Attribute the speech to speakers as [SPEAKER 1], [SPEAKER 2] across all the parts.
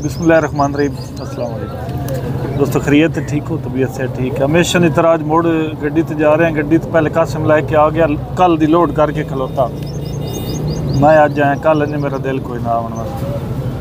[SPEAKER 1] बिस्मिल्लाहिर्रहमानिर्रहीम। अस्सलाम वालेकुम दोस्तों, खैरियत ठीक हो? तबीयत से ठीक है? हमेशा नहीं तरह आज मोड़ गड्डी ते जा रहे हैं। गड्डी तो पहले कासिम लेके आ गया, कल दी लोड करके खलोता। मैं अज आया, कल नहीं मेरा दिल कोई ना आने वास्ते।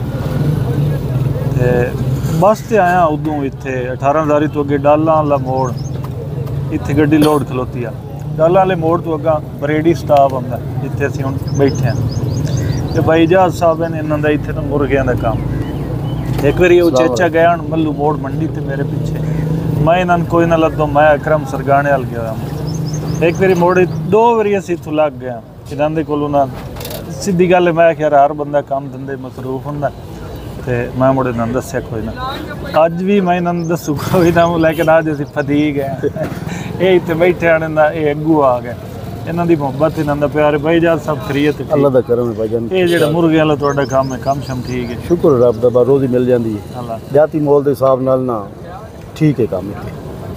[SPEAKER 1] बस से आया उदों इत्थे 18 तो अगे डाला वाला मोड़, इत्थे गड्डी लोड खलोती है। डाला वाले मोड़ तो अगा बरेडी स्टाफ आंदा, जिथे असीं हुण बैठे हैं। ते भाई जहाज साहब ने इन्हों का इत्थे तो मुर्गियां का काम। एक बार वो चेचा गया मल्लू मोड़ मंडी ते मेरे पीछे, मैं इन्होंने कोई ना लदो, मैं अकरम सरगाने वाल गया। एक बारी मोड़ 2 बारी असीं इत्थों लग गया इन्होंने कोलों ना। सीधी गल है, मैं यार हर बंदा काम धंधे मसरूफ होंदा ते मैं मुड़े इन्होंने दस्सिया कोई ना। अज भी मैं इन्होंने दस्सू कोई ना, लेकिन अज असीं फती गए। ये इत्थे बैठे आने ना, ये अग्गू आ गए। इन्हों की मुहब्बत, इन्हों का प्यार। भाई जान सब खैरियत?
[SPEAKER 2] अल्लाह दा करम है भाईजान।
[SPEAKER 1] ये जो मुर्गे वाला तुहाडा काम है, कम शम ठीक है?
[SPEAKER 2] शुक्र रब दा, रोज़ी मिल जाती है जाती मोल के हिसाब नाल ना, ठीक है काम इत्थे।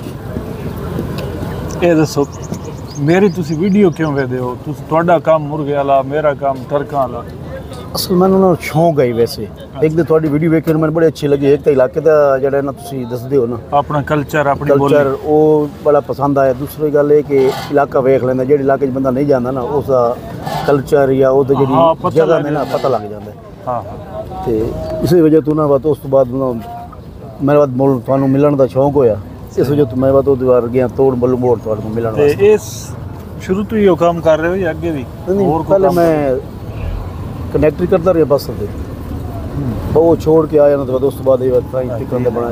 [SPEAKER 1] ये दसो मेरी तुसी वीडियो क्यों वेदे हो? तुहाडा काम मुर्गे वाला, मेरा काम टरकां वाला।
[SPEAKER 2] असल मैंने ना शौक है वैसे। एक तो थोड़ी वीडियो वेख के मैंने बड़ी अच्छी लगी। एक तो इलाके का जड़ा ना तुसी दसदे हो ना, अपना
[SPEAKER 1] कल्चर अपनी
[SPEAKER 2] कल्चर वो बड़ा पसंद आया। दूसरी गल है कि इलाका वेख लेंदा, जेड़े इलाके बंदा नहीं जाता ना, उसका कल्चर या वो जी जगह में ना पता लग जाता है। हाँ हाँ, तो इसी वजह तो ना बात उस तो बाद मेरे बाद मोल थानू मिलने का शौक होया। इस वजह तो मैं बात वो दीवार गया तोड़ बल्लू मोड़ थानू मिलने।
[SPEAKER 1] इस शुरू तो ही काम कर रहे हो या अगे भी?
[SPEAKER 2] और पहले मैं कनेक्टर करता रहा बस से, वो छोड़ के आया ना तो उस बाद बना।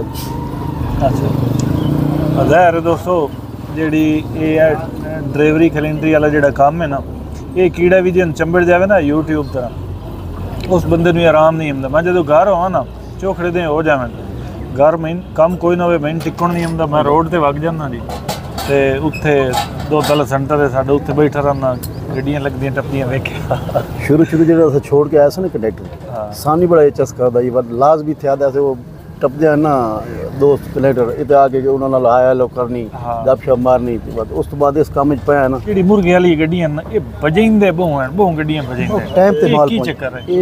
[SPEAKER 1] अच्छा ज़ाहिर है दोस्तों, जी ये ड्राइवरी कैलेंडरी वाला जो काम है ना, ये कीड़ा भी जो चंबड़ जाए ना यूट्यूब तरह, उस बंदे को आराम नहीं आता। मैं जो घर होवा ना, चौखड़े दे हो जाए घर में कम कोई ना हो, मैंने टिकण नहीं आता। मैं रोड पर वग जाना जी, तो उत्थे 2 तल सेंटर है साढ़े, उत्थे बैठा रहना, गड्डियां लगदियां टप्पियां वेख्या।
[SPEAKER 2] शुरू जो छोड़ के आया से ना कंडक्टर, सानी बड़ा चस्का था। ये लाज भी थे आदे वो टपदे ना दोस्त कंडक्टर इतने आके उन्होंने आया लो करनी, गपशप मारनी। उस तो बाद इस काम पाया ना,
[SPEAKER 1] जी मुर्गे वाली गड्डियां ना, ये बजेंदे बहु गड्डियां बजेंदे
[SPEAKER 2] टाइम ते माल
[SPEAKER 1] चक्कर है।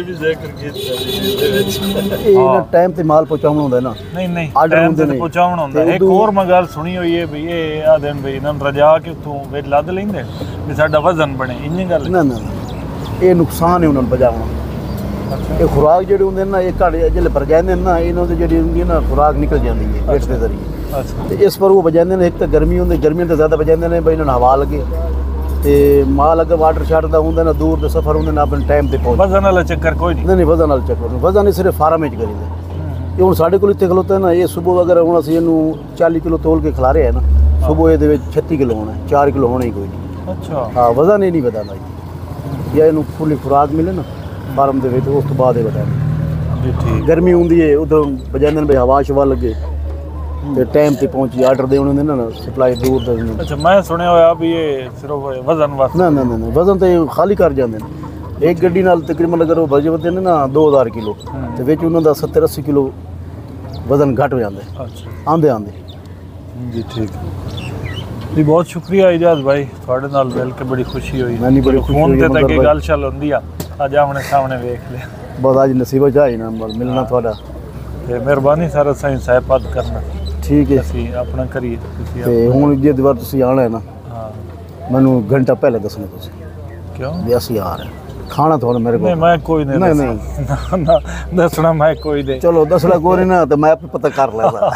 [SPEAKER 2] ये टाइम ते माल पहुंचाना होंदा ना।
[SPEAKER 1] नहीं टाइम ते पहुंचाना होंदा। एक और मैं गल सुनी हुई है भी ये आदे भाई इन्होंने रजा के उतों वे लद लेंदे भी साडा वजन बने, इन्नी गल
[SPEAKER 2] ना ना ये नुकसान है उन्होंने बजावना। ये खुराक जो होंगे ना, ये घट जो भर जाते हैं ना, इन्होंने जी होंगी ना खुराक निकल जाती है पेट के जरिए। तो इस पर वो बजाते हैं। एक तो गर्मी होंगी, गर्मियों तो ज़्यादा बजाते हैं भाई इन्होंने हवा लगे। तो माल अगर वाटर शाटर का होंगे ना, दूर के सफ़र होंगे ना, अपने टाइम पर पहुँच।
[SPEAKER 1] वजन वाला चक्कर कोई नहीं
[SPEAKER 2] वजन वाला चक्कर नहीं। वजन सिर्फ फार्म में करी। ये हूँ साढ़े को इतने खलोता है ना, ये सुबह अगर हूँ असं इनू 40 किलो तोल के खिला रहे हैं ना, सुबह ये 36 किलो होना है, 4 किलो होना ही कोई नहीं। अच्छा हाँ, वजन ही नहीं बताना या इनू फुली खुराक मिले ना फार्म के, उस तो बाद बताया। गर्मी होंगी है उधर बजाते भाई हवा शवा लगे, तो टाइम पर पहुँची आर्डर देने होंगे ना, सप्लाई दूर तक।
[SPEAKER 1] अच्छा मैं सुनिया हुआ भी ये सिर्फ वजन वास्ते?
[SPEAKER 2] ना ना ना वजन तो खाली कर जाते हैं। एक गड्डी नाल तकरीबन अगर वो बजे होते हैं ना 2000 किलो, तो विच उन्होंने 70-80 किलो वजन घट हो जाता है। अच्छा आंदे आंदे
[SPEAKER 1] जी ठीक जी। बहुत शुक्रिया इजाज़ भाई, थोड़े नाल मिल के बड़ी खुशी हुई।
[SPEAKER 2] मैंने बड़ी खुशी
[SPEAKER 1] फोन ते तक गल शल होंदी आ, अज आमने सामने वेख लिया।
[SPEAKER 2] बस आज नसीब चाहिए ना मिलना थोड़ा,
[SPEAKER 1] ते मेहरबानी सारा साईं साहब करना। ठीक है, ਅਸੀਂ ਆਪਣਾ ਕਰੀਏ। ਤੁਸੀਂ
[SPEAKER 2] ਤੇ ਹੁਣ ਜੇ ਦੀਵਾਰ ਤੁਸੀਂ ਆਣਾ ਹੈ ਨਾ, ਹਾਂ ਮੈਨੂੰ ਘੰਟਾ ਪਹਿਲੇ ਦੱਸਣਾ ਤੁਸੀਂ। ਕਿਉਂ? ਵੀ ਅਸੀਂ ਆ ਰਹੇ ਖਾਣਾ ਤੁਹਾਨੂੰ ਮੇਰੇ ਕੋਲ।
[SPEAKER 1] ਨਹੀਂ ਮੈਂ ਕੋਈ ਨਹੀਂ ਨਾ ਦੱਸਣਾ, ਮੈਂ ਕੋਈ ਦੇ।
[SPEAKER 2] ਚਲੋ ਦੱਸਣਾ ਕੋਈ ਨਾ, ਤੇ ਮੈਂ ਆਪੇ ਪਤਾ ਕਰ ਲੈਂਦਾ।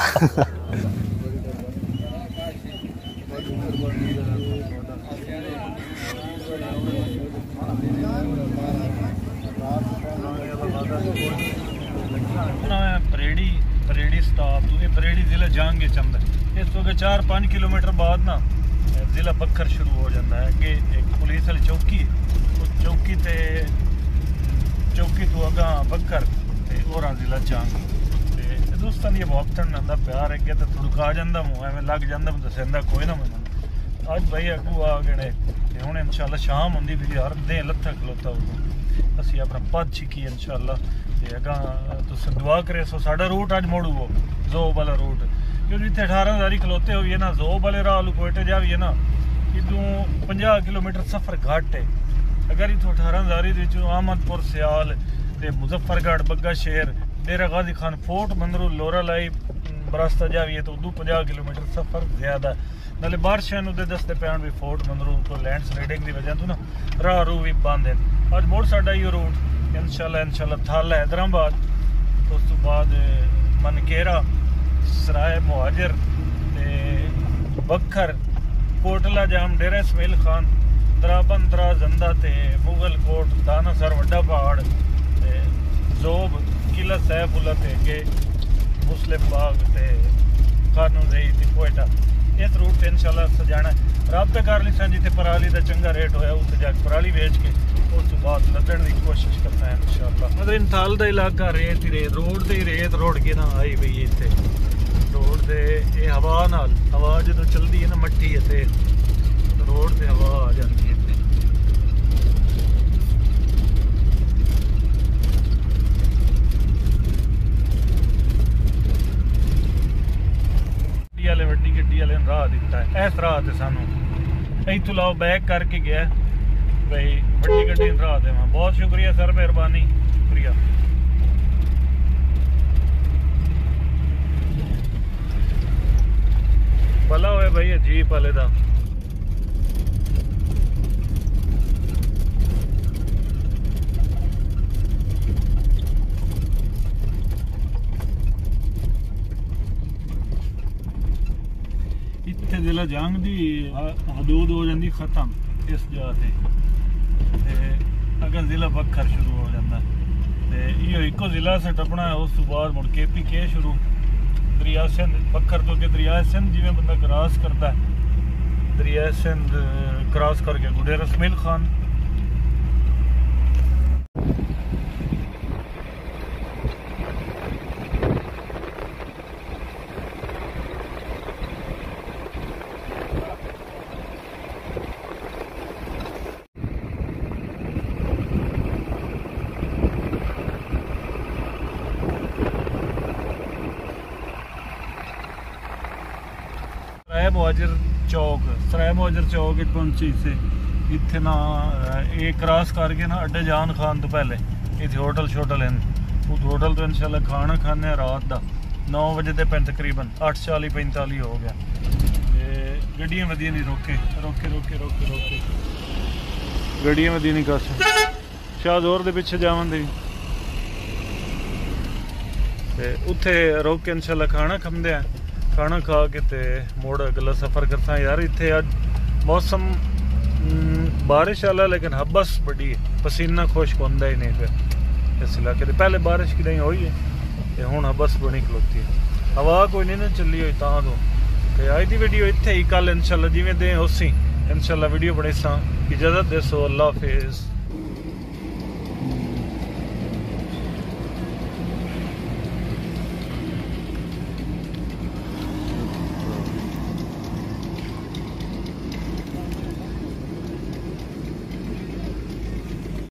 [SPEAKER 1] बरेड़ी स्टाफ तो ये बरेड़ी ज़िला जाएंगे चंद, इस वक्त 4-5 किलोमीटर बाद ना ज़िला बक्खर शुरू हो जाता है। कि एक पुलिस वाली चौकी है, उस चौकी तो अगा बक्खर और ज़िला जाएंगे। दोस्तों ये मोहब्बत आंदा प्यार अगे तो थुड़का जाता, मूँह एवं लग जाता, दसेंदा कोई ना मैंने। अज भाई अगू आ गए हूँ इंशाल्लाह शाम होंगी भी हर दे लत्था खलोता उदों असी अपना पद छिकी इंशाल्लाह। अगा तुम दुआ करे सो साडा रूट अज मोड़ू वो जोब वाला रूट, क्योंकि इतने 18 खलोते हुए ना, जोब वाले राह कोयटे जाइए ना, इतों 50 किलोमीटर सफ़र घट है। अगर इतों 18 आमदपुर सियाल ते मुजफ्फरगढ़ बग्गा शेर डेरा गाजी खान फोर्ट मंदरू लोरा लाई रास्ता जावी है तो उदू 50 किलोमीटर सफर ज्यादा है नाले बारिश दे दसते पैन भी फोर्ट मंदरू तो लैंड स्लाइडिंग की वजह तो ना राह रू भी बंद है अज मुड़ साडा यो रूट इंशाल्लाह थाला हैदराबाद तो उस तो बाद मनकेरा सराय मुहाजिर बखर कोटला जाम डेरा इसमाइल खान दराबन दरा जंदा ते मुगल कोट दाना सर वड्डा पहाड़ ते जोब किला सैफुल्ला ते अगे मुस्लिम बाग ते कानून रही थी कोयटा इस रूट से इंशाल्लाह सजाना रबता कर ली सन जिते पराली का चंगा रेट होया उत्थे जाके पराली बेच के उस तो बाद लदन की कोशिश करना है इंशाल्लाह मतलब इंताल का इलाका रेत ही रेत रोड से ही रेत रोड के ना आई पई है इत्थे रोड से ये हवा नाल हवा जो चलती है ना मट्टी है रोड से हवा आ जाती है वाले वड्डी गड्डी वाले राह दिता है इस राह से सानू इतों लाओ बैक करके गया भाई वड्डी गड्डी राह देव बहुत शुक्रिया सर मेहरबानी शुक्रिया भला होए भाई जीप वाले का इत्थे जिला जंग दी हदूद हो जाती खत्म इस जगह से अगर जिला बखर शुरू हो जाता है यो एको जिला से टपना है उस बाद मुड़ KPK शुरू दरिया सिंध बखर तो के दरिया सिंध जिमें बंदा क्रॉस करता है दरिया सिंध क्रॉस करके गुडेरा इसमाइल खान सराय मुहाजिर चौक पहुंची से इतने ना ये क्रॉस करके ना अड्डे जान खान तो पहले इतने होटल शोटल हैं उस होटल तो इंशाल्लाह खाना खाने रात का 9 बजे तक तकरीबन 8:40-45 हो गया गड्डियां वधिया नहीं रोके गड्डियां वधिया नहीं कर शाहजोर के पिछे जावन दे उत्थे रोक के इंशाल्लाह खाना खाते हैं खाना खा के ते मोड़ अगला सफ़र करता यार इतने अज मौसम बारिश वाला लेकिन हबस बड़ी है पसीना खुश्क होंदा ही नहीं फिर इस इलाके से पहले बारिश की नहीं हुई है हुण हबस बनी खलोती है हवा कोई नहीं ना चली हुई तां तो अज की वीडियो इत्थे ही कल इंशाल्लाह जिवें दे उसी इंशाल्लाह वीडियो बने सा इजाजत दे सो अल्लाह हाफिज़।